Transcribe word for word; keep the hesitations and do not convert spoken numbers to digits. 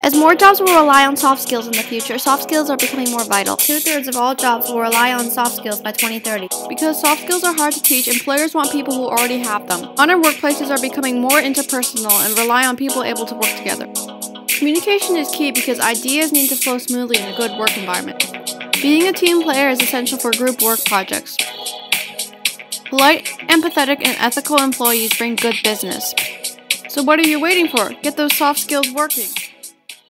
As more jobs will rely on soft skills in the future, soft skills are becoming more vital. Two-thirds of all jobs will rely on soft skills by twenty thirty. Because soft skills are hard to teach, employers want people who already have them. Modern workplaces are becoming more interpersonal and rely on people able to work together. Communication is key because ideas need to flow smoothly in a good work environment. Being a team player is essential for group work projects. Polite, empathetic, and ethical employees bring good business. So what are you waiting for? Get those soft skills working.